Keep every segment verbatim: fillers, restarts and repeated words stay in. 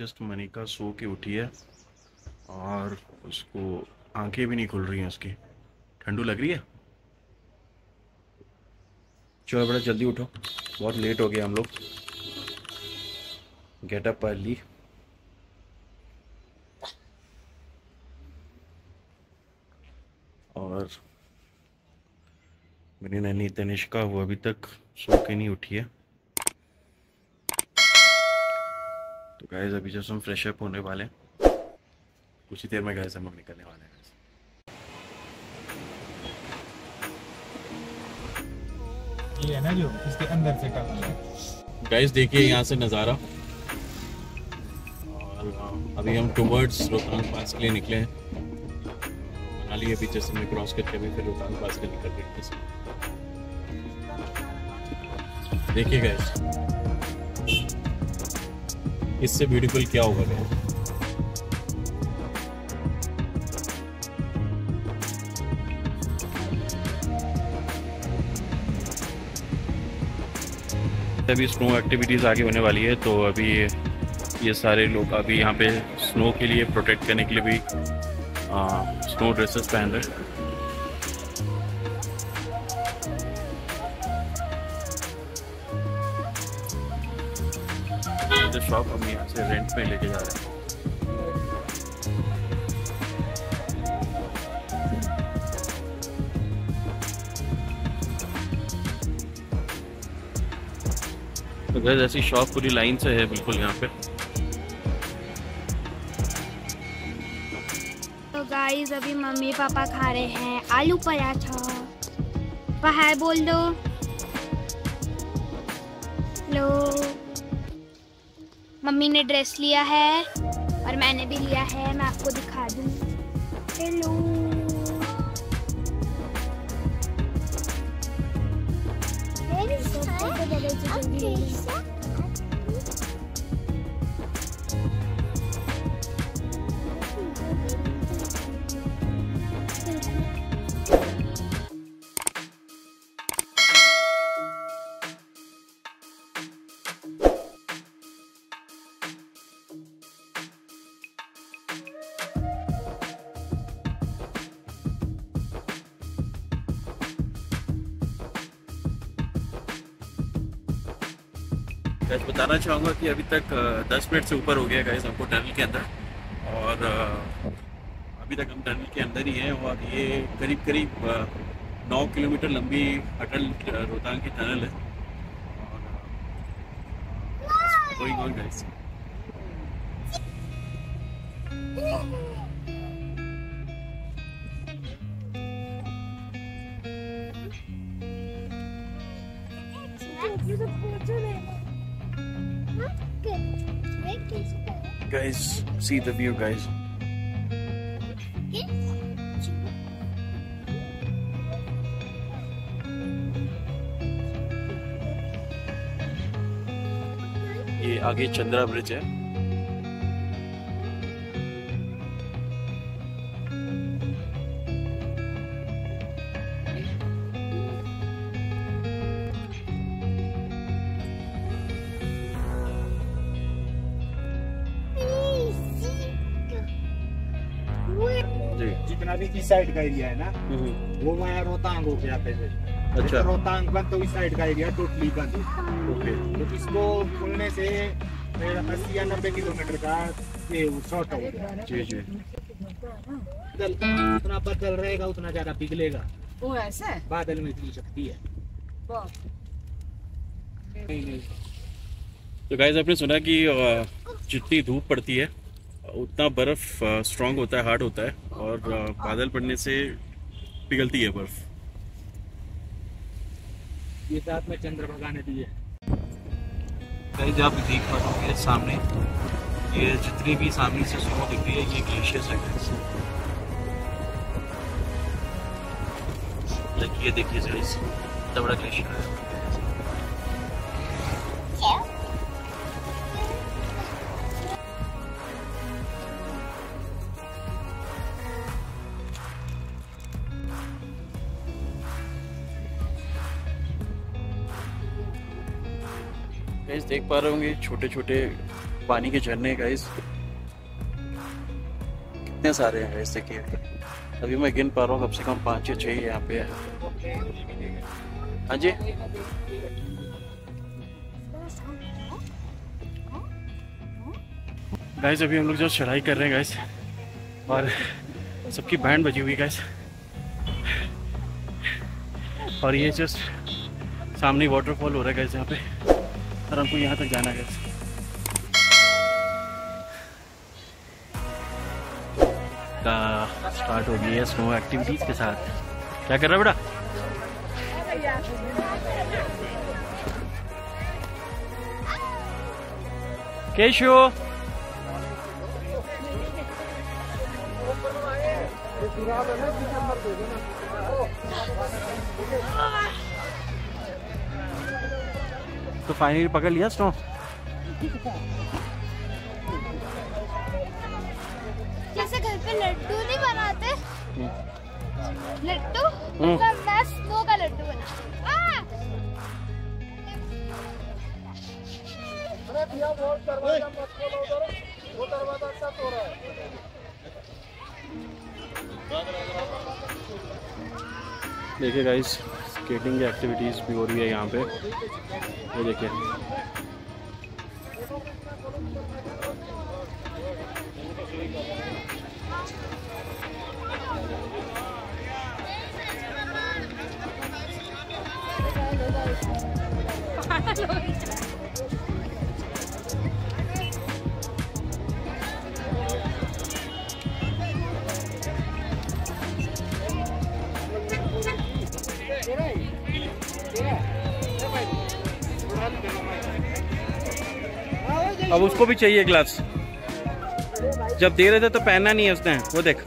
Just Manika सो के उठी है और उसको आंखें भी नहीं खुल रही हैं उसकी। ठंडू लग रही है। चलो बड़ा जल्दी उठो, बहुत लेट हो गया हम लोग। Get up early. और मेरी नैनी तनिष्का वो अभी तक सो के नहीं उठी है। तो गाइस अभी जस्ट हम फ्रेश अप होने वाले हैं, कुछ ही देर में गाइस हम लोग निकलने वाले हैं। ये है ना जो इसके अंदर से टनल है। गाइस देखिए यहाँ से नज़ारा। और अभी हम टुवर्ड्स रोहतांग पास के लिए निकले हैं। मनाली अभी जैसे में क्रॉस करके अभी फिर रोहतांग पास के निकल रहे हैं। देखिए गाइस इससे ब्यूटीफुल क्या होगा गाइस। अभी स्नो एक्टिविटीज़ आगे होने वाली है, तो अभी ये सारे लोग अभी यहाँ पे स्नो के लिए प्रोटेक्ट करने के लिए भी आ, स्नो ड्रेसेस पहन रहे हैं। शॉप हम यहाँ से रेंट पे लेके जा रहे हैं। तो गाइस ऐसी शॉप पूरी लाइन से है बिल्कुल यहाँ पे। तो गाइस अभी मम्मी पापा खा रहे हैं आलू पराठा। बाहर बोल दो लो। मम्मी ने ड्रेस लिया है और मैंने भी लिया है, मैं आपको दिखा दूँ। हेलो गाइस बताना चाहूँगा कि अभी तक दस मिनट से ऊपर हो गया गाइस हमको टनल के अंदर। और अभी तक हम टनल के अंदर ही हैं और ये करीब करीब नौ किलोमीटर लंबी अटल रोहतांग की टनल है। और going on guys. Guys, see the view, guys. ये आगे चंद्रा ब्रिज है। जितना भी इस साइड का एरिया है ना वो वहाँ रोहतांग हो गया पहले। अच्छा। रोहतांग बंद तो इस साइड का एरिया टोटली बंद। ओके। तो इसको खुलने से अस्सी या नब्बे किलोमीटर का ये शॉर्ट हो गया। जी जी। उतना बदल रहेगा उतना ज्यादा पिघलेगा। वो ऐसा है? बादल में इतनी शक्ति है। नहीं नहीं। तो गाइस आपने सुना कि जितनी धूप पड़ती है उतना बर्फ स्ट्रांग होता है, हार्ड होता है और बादल पड़ने से पिघलती है बर्फ। ये साथ में चंद्रभागा नदी है। गाइस आप देख पाओगे सामने ये जितनी भी सामने से स्नो दिख रही है ये ग्लेशियर्स है गाइस। देखिए देखिए गाइस इतना बड़ा ग्लेशियर है। गाइस देख पा रहे होंगे छोटे छोटे पानी के झरने गाइस कितने सारे हैं ऐसे के। अभी मैं गिन पा रहा हूँ कम से कम पाँच या छः यहाँ पे है। हाँ जी गाइस अभी हम लोग जो चढ़ाई कर रहे हैं गाइस और सबकी बैंड बजी हुई गाइस और ये जस्ट सामने वाटरफॉल हो रहा है गाइस यहाँ पे और हमको यहाँ तक जाना है गाइस। का स्टार्ट हो गई है स्नो एक्टिविटीज के साथ। क्या कर रहा है बेटा? केशु तो फाइनली पकड़ लिया स्नो। जैसे घर पे लड्डू नहीं बनाते लड्डू मतलब मैं स्नो का लड्डू बना। देखिए गाइस स्केटिंग की एक्टिविटीज़ भी हो रही है यहाँ पे। ये देखिए अब उसको भी चाहिए ग्लव्स। जब दे रहे थे तो पहनना नहीं है उसने। वो देख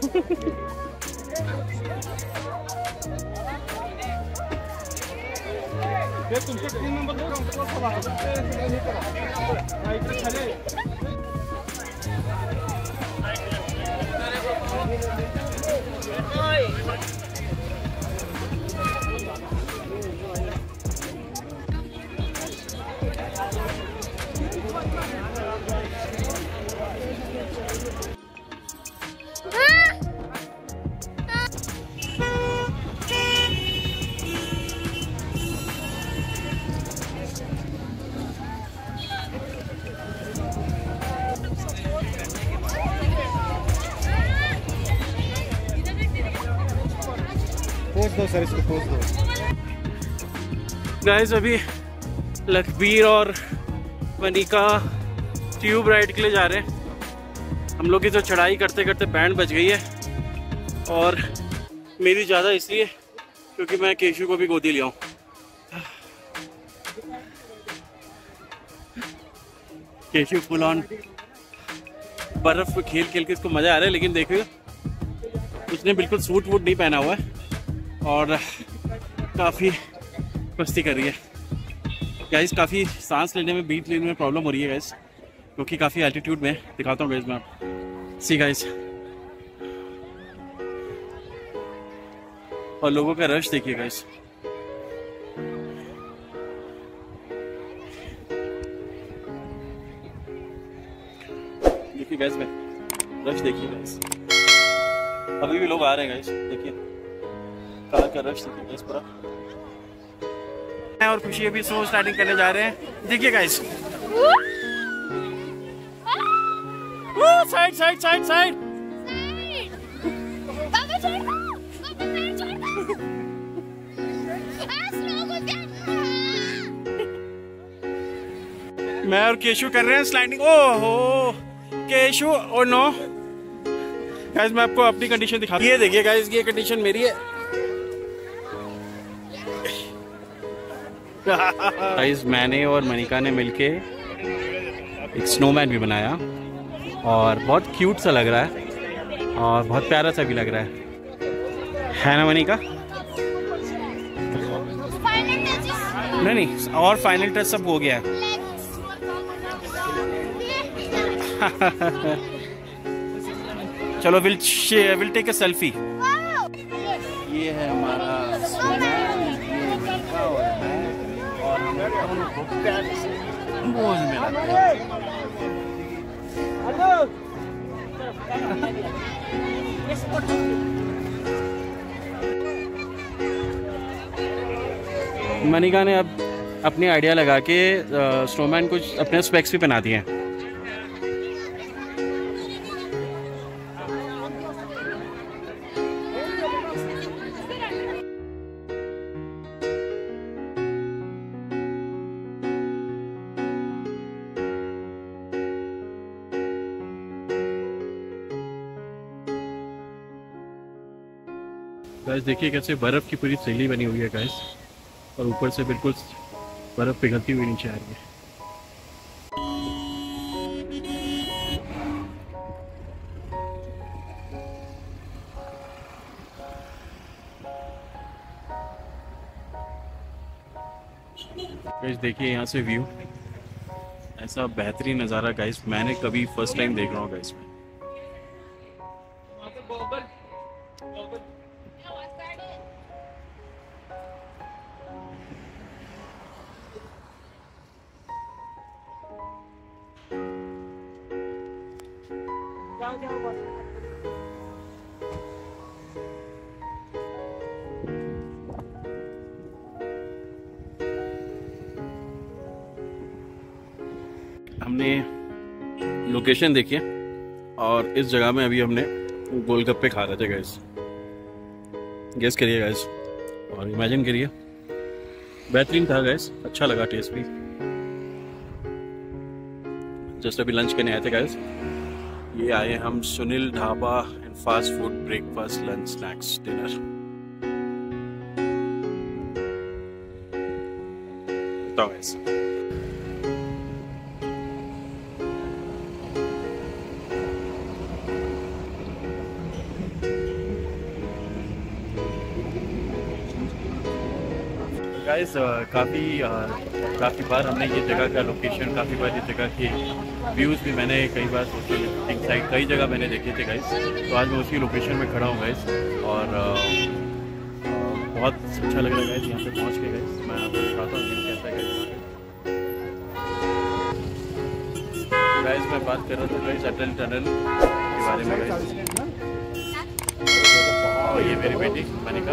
पोज दो सर, इसको पोज दो। गाइस अभी लखबीर और मनिका ट्यूब राइड के लिए जा रहे हैं। हम लोग की तो चढ़ाई करते करते बैंड बज गई है और मेरी ज़्यादा इसलिए क्योंकि मैं केशु को भी गोदी लिया हूँ। केशु फुल ऑन बर्फ में खेल खेल के इसको मज़ा आ रहा है, लेकिन देखिए उसने बिल्कुल सूट वूट नहीं पहना हुआ है और काफ़ी मस्ती कर रही है। गाइस काफ़ी सांस लेने में बीट लेने में प्रॉब्लम हो रही है गाइस, क्योंकि काफ़ी एल्टीट्यूड में। दिखाता हूँ गाइस मैं आपको। सी गाइस और लोगों का रश देखिए गाइस। देखिए गाइस में रश देखिए गाइस, अभी भी लोग आ रहे हैं गाइस। देखिए कार का रश देखिए गाइस पूरा। और खुशी अभी स्नो स्टार्टिंग करने जा रहे हैं। देखिए guys side side side side. मैं और केशु कर रहे हैं स्लाइडिंग। ओहो केशु और नो गाइस मैं आपको अपनी कंडीशन दिखा। ये देखिए गाइस ये कंडीशन मेरी है। गाइस मैंने और मनिका ने मिलके एक स्नोमैन भी बनाया और बहुत क्यूट सा लग रहा है और बहुत प्यारा सा भी लग रहा है, है ना मनिका? नहीं नहीं और फाइनल टच सब हो गया है। चलो will will take a selfie. ये है हमारा और हम दोनों को प्यार से बोझ में रखते हैं। मनिका ने अब अपनी आइडिया लगा के स्नोमैन कुछ अपने स्पेक्स भी पहना दिए हैं। गाइस देखिए कैसे बर्फ़ की पूरी थैली बनी हुई है गाइस, और ऊपर से बिल्कुल बर्फ़ पिघलती हुई नीचे आ रही है। गाइस देखिए यहाँ से व्यू, ऐसा बेहतरीन नज़ारा गाइस मैंने कभी फर्स्ट टाइम देख रहा हूँ गाइस में। हमने लोकेशन देखी है और इस जगह में अभी हमने गोलगप्पे खा रहे थे गाइस। गेस करिए गाइस और इमेजिन करिए, बेहतरीन था गाइस, अच्छा लगा टेस्ट भी। जस्ट अभी लंच करने आए थे गाइस। ये आए हम Sunil dhaba and fast food, breakfast lunch snacks dinner. बताओ गाइस, गाइस काफ़ी काफ़ी बार हमने ये जगह का लोकेशन, काफ़ी बार ये जगह के व्यूज़ भी मैंने कई बार सोशल मीडिया साइट कई जगह मैंने देखे थे गाइस। तो आज मैं उसी लोकेशन में खड़ा हूँ गाइस और आ, आ, बहुत अच्छा लग रहा है गाइस यहाँ पे पहुँच के गाइस। मैं आपको दिखाता हूँ व्यू कैसा है गाइस। गाइस मैं बात कर रहा था गाइस अटल टनल के बारे में गाइस, और ये मेरी बेटी मनिका।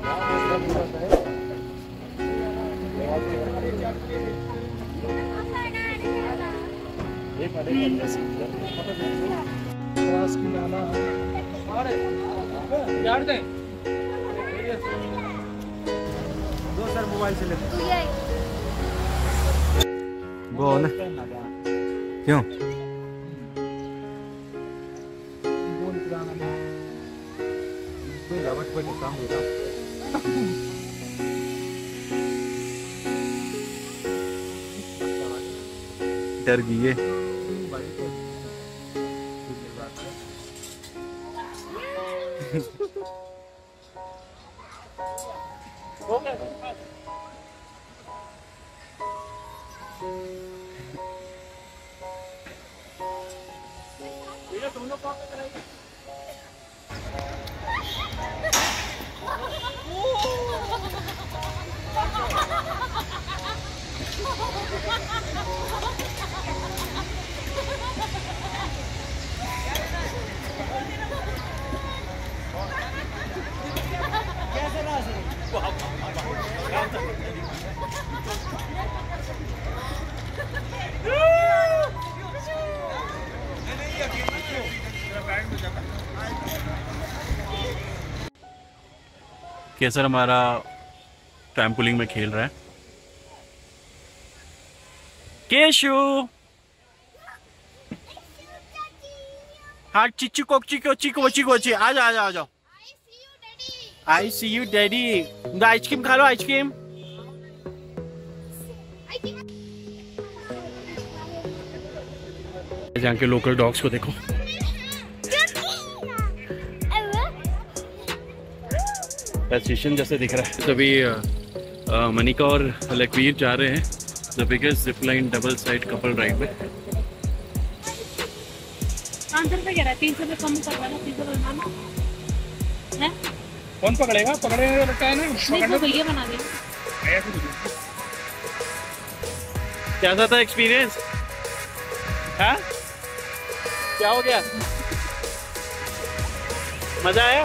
दो सर मोबाइल से लेते वो ना क्यों काम होता डर गई है। केसर हमारा ट्रैम्पोलिन में खेल रहा है। केशु हाँ चिच्चू को चिको चिको चिको ची आ जाओ आ जाओ आ जाओ। I see you daddy. Ice cream खा लो आइसक्रीम। यहाँ के लोकल डॉग्स को देखो, स्टेशन जैसे दिख रहा है। तभी मनिका और लकवीर जा रहे हैं the biggest zip line double side couple ride में। तीन सौ कम करवाना, तीन सौ बनवाना है। कौन पकड़ेगा? पकड़ेगा लगता है ना, नहीं भैया बना देंगे। कैसा था एक्सपीरियंस? हाँ क्या हो गया? मजा आया?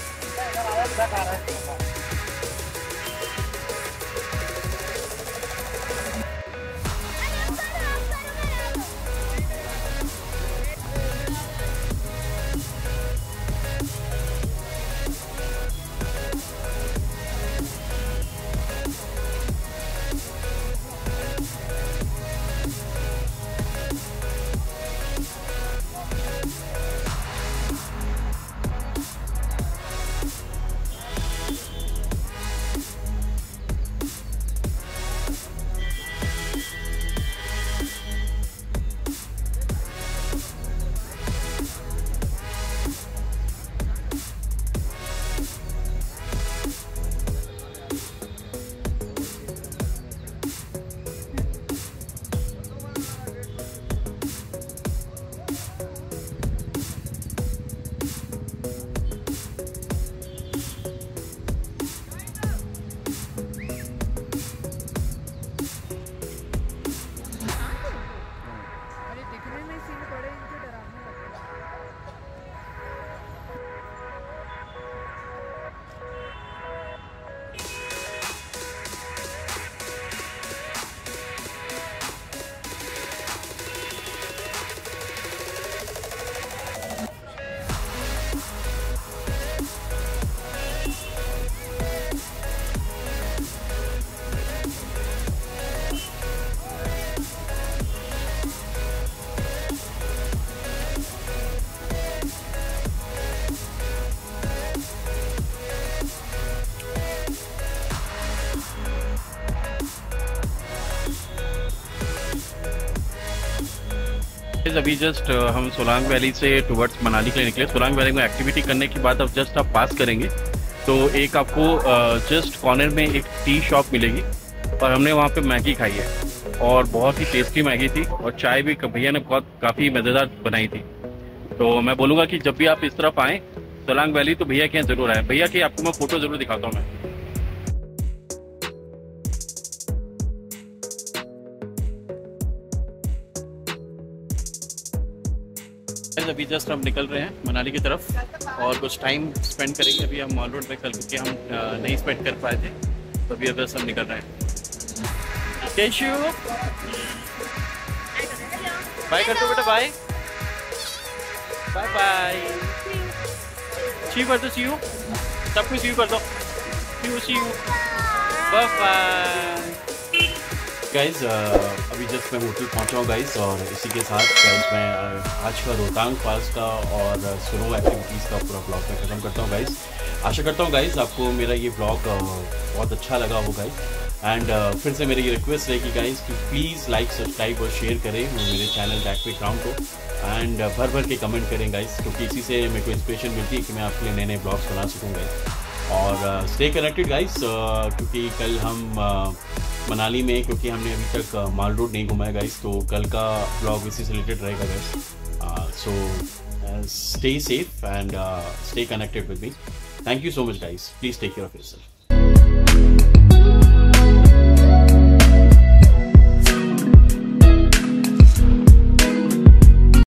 अभी जस्ट हम सोलांग वैली से टुवर्ड्स मनाली के लिए निकले। सोलांग वैली में एक्टिविटी करने के बाद अब जस्ट आप पास करेंगे तो एक आपको जस्ट कॉर्नर में एक टी शॉप मिलेगी और हमने वहाँ पे मैगी खाई है और बहुत ही टेस्टी मैगी थी और चाय भी भैया ने बहुत काफ़ी मज़ेदार बनाई थी। तो मैं बोलूँगा कि जब भी आप इस तरफ आएँ सोलांग वैली तो भैया के यहाँ ज़रूर आए। भैया की आपको मैं फ़ोटो ज़रूर दिखाता हूँ मैं। अभी जस्ट हम निकल रहे हैं मनाली की तरफ और कुछ टाइम स्पेंड करेंगे। अभी हम मॉल रोड में कल क्योंकि हम नहीं स्पेंड कर पाए थे तो अभी बस हम निकल रहे हैं। केशु बाय कर दो बेटा, bye bye bye. See you कर दो, सी यू सबको सी यू कर दो, see you see you bye bye. Guys अभी जस्ट मैं होटल पहुंचा हूँ गाइज और इसी के साथ गाइज मैं आज का रोहतांग पास का और स्नो एक्टिविटीज़ का पूरा ब्लॉग मैं ख़त्म करता हूँ गाइज। आशा करता हूँ गाइज आपको मेरा ये ब्लॉग बहुत अच्छा लगा हो गाइज। एंड फिर से मेरी ये रिक्वेस्ट रहेगी गाइज कि प्लीज़ लाइक सब्सक्राइब और शेयर करें मेरे चैनल बैक पे ग्राउंड को एंड भर भर के कमेंट करें गाइज, क्योंकि इसी से मेरे को इंस्पिरेशन मिलती है कि मैं आपके लिए नए नए ब्लॉग्स बना सकूँगा। और स्टे कनेक्टेड गाइज क्योंकि कल हम uh, मनाली में क्योंकि हमने अभी तक माल रोड नहीं घुमाया गाइस, तो कल का ब्लॉग इसी से रिलेटेड रहेगा guys. So stay safe and stay connected with me. Thank you so much guys, please take care of yourself.